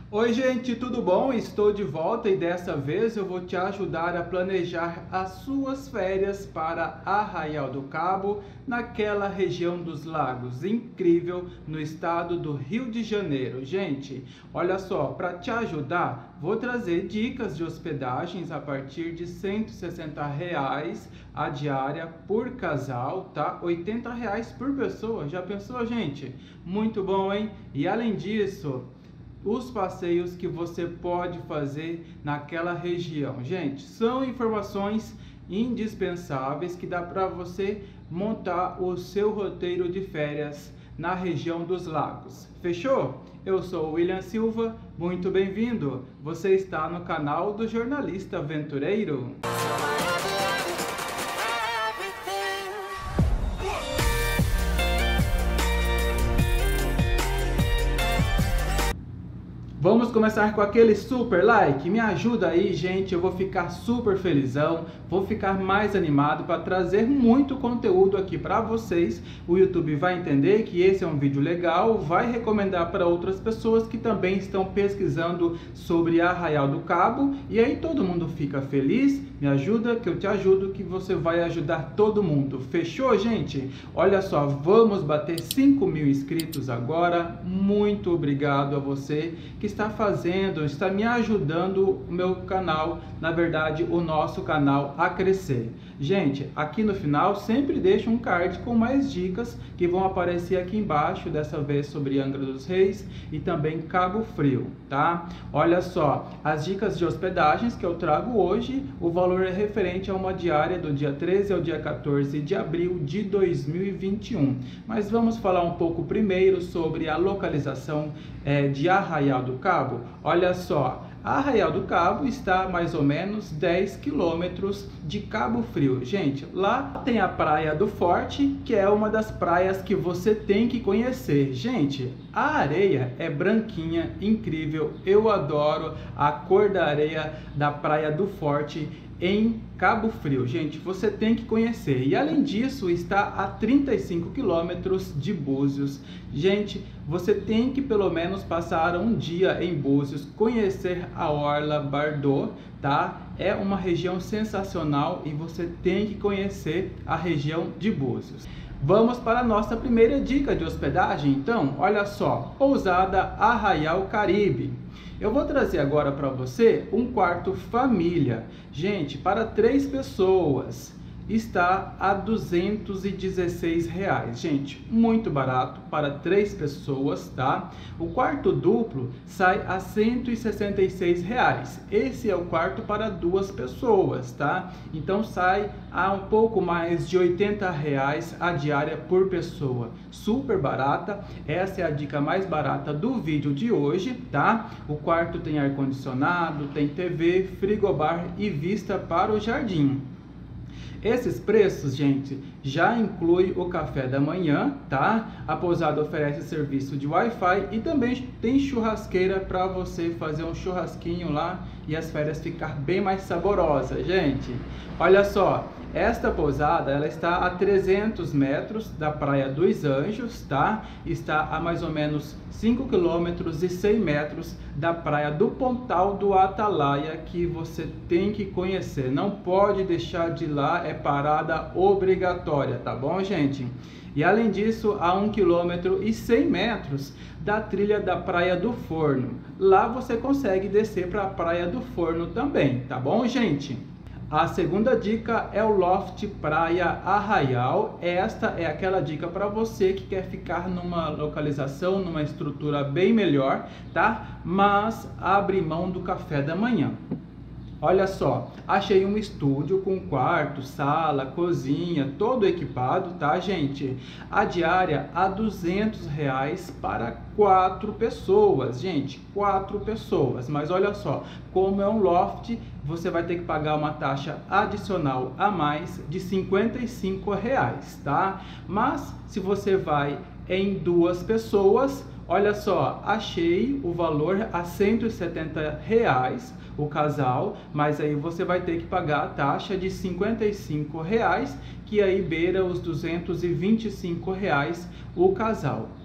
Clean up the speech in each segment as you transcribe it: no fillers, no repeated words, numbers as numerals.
Oi gente, tudo bom? Estou de volta e dessa vez eu vou te ajudar a planejar as suas férias para Arraial do Cabo, naquela região dos lagos, incrível, no estado do Rio de Janeiro. Gente, olha só, para te ajudar, vou trazer dicas de hospedagens a partir de R$ 160 a diária por casal, tá? R$ 80 por pessoa, já pensou, gente? Muito bom, hein? E além disso, os passeios que você pode fazer naquela região. Gente, são informações indispensáveis que dá para você montar o seu roteiro de férias na região dos lagos. Fechou? Eu sou o William Silva, muito bem-vindo. Você está no canal do Jornalista Aventureiro. Vamos começar com aquele super like, me ajuda aí, gente, eu vou ficar super felizão, vou ficar mais animado para trazer muito conteúdo aqui para vocês. O YouTube vai entender que esse é um vídeo legal, vai recomendar para outras pessoas que também estão pesquisando sobre Arraial do Cabo, e aí todo mundo fica feliz. Me ajuda que eu te ajudo, que você vai ajudar todo mundo. Fechou, gente? Olha só, vamos bater 5.000 inscritos agora. Muito obrigado a você que está me ajudando o meu canal, na verdade, o nosso canal a crescer. Gente, aqui no final sempre deixo um card com mais dicas que vão aparecer aqui embaixo, dessa vez sobre Angra dos Reis e também Cabo Frio, tá? Olha só, as dicas de hospedagens que eu trago hoje, o valor é referente a uma diária do dia 13 ao dia 14 de abril de 2021. Mas vamos falar um pouco primeiro sobre a localização de Arraial do Cabo. Olha só, Arraial do Cabo está a mais ou menos 10 quilômetros de Cabo Frio. Gente, lá tem a Praia do Forte, que é uma das praias que você tem que conhecer. Gente, a areia é branquinha, incrível. Eu adoro a cor da areia da Praia do Forte em Cabo Frio. Gente, você tem que conhecer. E além disso, está a 35 quilômetros de Búzios. Gente, você tem que pelo menos passar um dia em Búzios, conhecer a Orla Bardot, tá? É uma região sensacional e você tem que conhecer a região de Búzios. Vamos para a nossa primeira dica de hospedagem, então. Olha só, pousada Arraial Caribe. Eu vou trazer agora para você um quarto família. Gente, para 3 pessoas está a R$ 216. Gente, muito barato para 3 pessoas, tá? O quarto duplo sai a R$ 166. Esse é o quarto para 2 pessoas, tá? Então sai a um pouco mais de R$ 80 a diária por pessoa. Super barata. Essa é a dica mais barata do vídeo de hoje, tá? O quarto tem ar-condicionado, tem TV, frigobar e vista para o jardim. Esses preços, gente, já inclui o café da manhã, tá? A pousada oferece serviço de Wi-Fi e também tem churrasqueira para você fazer um churrasquinho lá e as férias ficar bem mais saborosas, gente. Olha só, esta pousada, ela está a 300 metros da Praia dos Anjos, tá? Está a mais ou menos 5 quilômetros e 100 metros da Praia do Pontal do Atalaia, que você tem que conhecer. Não pode deixar de ir lá, é parada obrigatória, tá bom, gente? E além disso, a 1 quilômetro e 100 metros da trilha da Praia do Forno. Lá você consegue descer para a Praia do Forno também, tá bom, gente? A segunda dica é o Loft Praia Arraial. Esta é aquela dica para você que quer ficar numa localização, numa estrutura bem melhor, tá? Mas abre mão do café da manhã. Olha só, achei um estúdio com quarto, sala, cozinha, todo equipado, tá, gente? A diária a R$ 200 para 4 pessoas, gente, 4 pessoas. Mas olha só, como é um loft, você vai ter que pagar uma taxa adicional a mais de R$ 55, tá? Mas se você vai em 2 pessoas, olha só, achei o valor a R$ 170 o casal, mas aí você vai ter que pagar a taxa de R$ 55, que aí beira os R$ 225 o casal.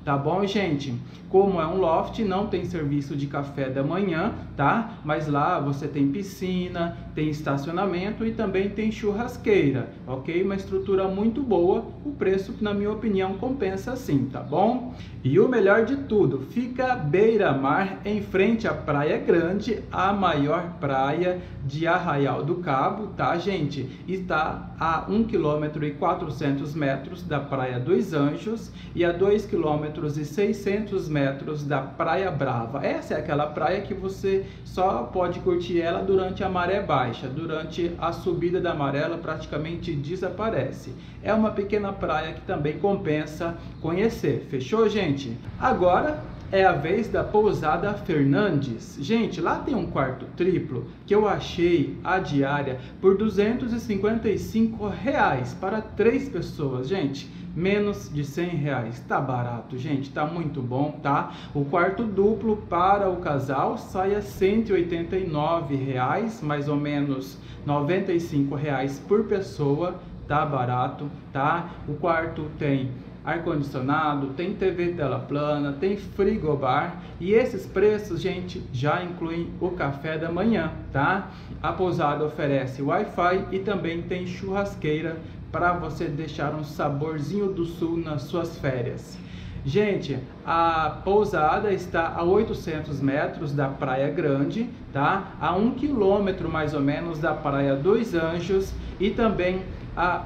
tá bom, gente? Como é um loft, não tem serviço de café da manhã, tá? Mas lá você tem piscina, tem estacionamento e também tem churrasqueira, ok? Uma estrutura muito boa, o preço, na minha opinião, compensa sim, tá bom? E o melhor de tudo, fica beira-mar em frente à Praia Grande, a maior praia de Arraial do Cabo, tá, gente? Está a 1,4 km da Praia dos Anjos e a 2,6 km da Praia Brava. Essa é aquela praia que você só pode curtir ela durante a maré baixa. Durante a subida da maré, ela praticamente desaparece. É uma pequena praia que também compensa conhecer. Fechou, gente? Agora é a vez da Pousada Fernandes. Gente, lá tem um quarto triplo que eu achei a diária por R$ 255 para 3 pessoas, gente. Menos de R$100, tá barato, gente, tá muito bom, tá? O quarto duplo para o casal sai a R$ 189, mais ou menos R$ 95 por pessoa, tá barato, tá? O quarto tem ar-condicionado, tem TV tela plana, tem frigobar e esses preços, gente, já incluem o café da manhã, tá? A pousada oferece Wi-Fi e também tem churrasqueira para você deixar um saborzinho do sul nas suas férias. Gente, a pousada está a 800 metros da Praia Grande, tá? A 1 km mais ou menos da Praia dos Anjos e também a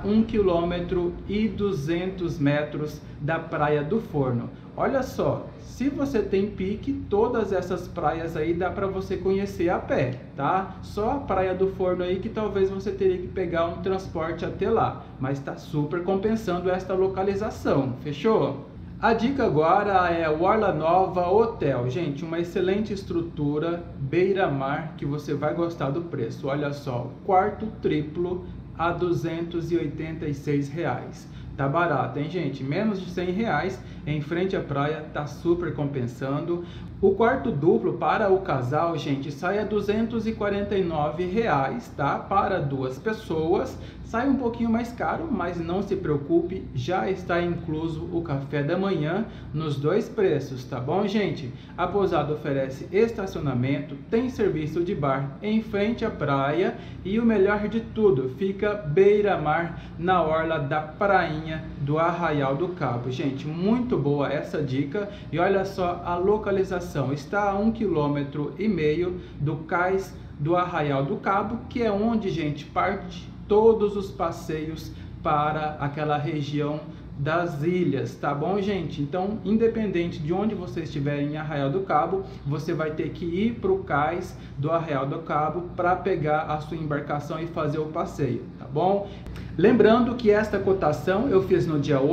1,2 km da Praia do Forno. Olha só, se você tem pique, todas essas praias aí dá para você conhecer a pé, tá? Só a Praia do Forno aí que talvez você teria que pegar um transporte até lá, mas está super compensando esta localização, fechou? A dica agora é o Orla Nova Hotel, gente, uma excelente estrutura, beira-mar, que você vai gostar do preço. Olha só, quarto triplo a R$ 286. Tá barato, hein, gente? Menos de R$100 em frente à praia, tá super compensando. O quarto duplo para o casal, gente, sai a R$ 249, tá? Para 2 pessoas. Sai um pouquinho mais caro, mas não se preocupe, já está incluso o café da manhã nos 2 preços, tá bom, gente? A pousada oferece estacionamento, tem serviço de bar em frente à praia e o melhor de tudo, fica beira-mar na orla da prainha do Arraial do Cabo. Gente, muito boa essa dica e olha só a localização, está a 1,5 km do cais do Arraial do Cabo, que é onde, gente, parte todos os passeios para aquela região das ilhas, tá bom, gente? Então, independente de onde você estiver em Arraial do Cabo, você vai ter que ir para o cais do Arraial do Cabo para pegar a sua embarcação e fazer o passeio, tá bom? Lembrando que esta cotação eu fiz no dia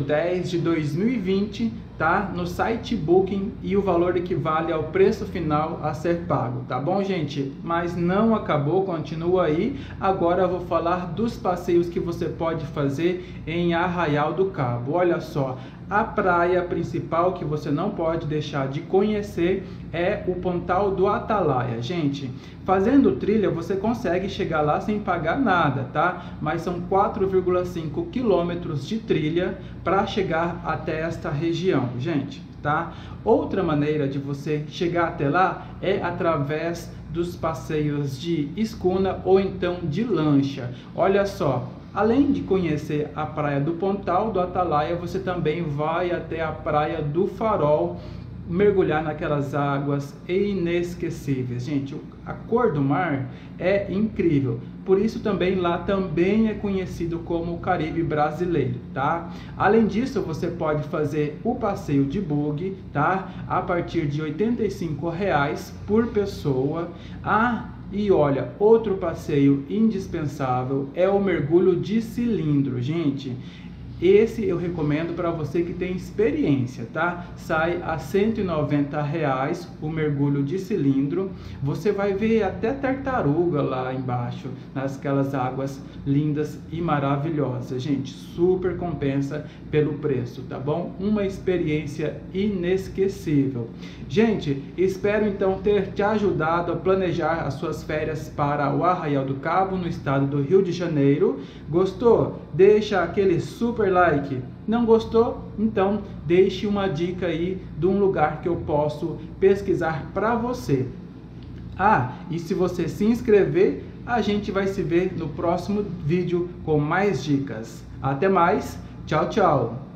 8/10/2020, tá? No site Booking e o valor equivale ao preço final a ser pago, tá bom, gente? Mas não acabou, continua aí. Agora eu vou falar dos passeios que você pode fazer em Arraial do Cabo. Olha só, a praia principal que você não pode deixar de conhecer é o Pontal do Atalaia. Gente, fazendo trilha você consegue chegar lá sem pagar nada, tá? Mas são 4,5 quilômetros de trilha para chegar até esta região, gente, tá? Outra maneira de você chegar até lá é através dos passeios de escuna ou então de lancha. Olha só, além de conhecer a praia do Pontal do Atalaia, você também vai até a praia do Farol, mergulhar naquelas águas inesquecíveis. Gente, a cor do mar é incrível. Por isso também lá também é conhecido como o Caribe brasileiro, tá? Além disso, você pode fazer o passeio de buggy, tá? A partir de R$ 85 por pessoa. E olha, outro passeio indispensável é o mergulho de cilindro, gente. Esse eu recomendo para você que tem experiência, tá? Sai a R$ 190 o mergulho de cilindro. Você vai ver até tartaruga lá embaixo, nasquelas águas lindas e maravilhosas. Gente, super compensa pelo preço, tá bom? Uma experiência inesquecível. Gente, espero então ter te ajudado a planejar as suas férias para o Arraial do Cabo, no estado do Rio de Janeiro. Gostou? Deixa aquele super super like. Não gostou? Então deixe uma dica aí de um lugar que eu posso pesquisar para você. Ah, e se você se inscrever, a gente vai se ver no próximo vídeo com mais dicas. Até mais, tchau, tchau!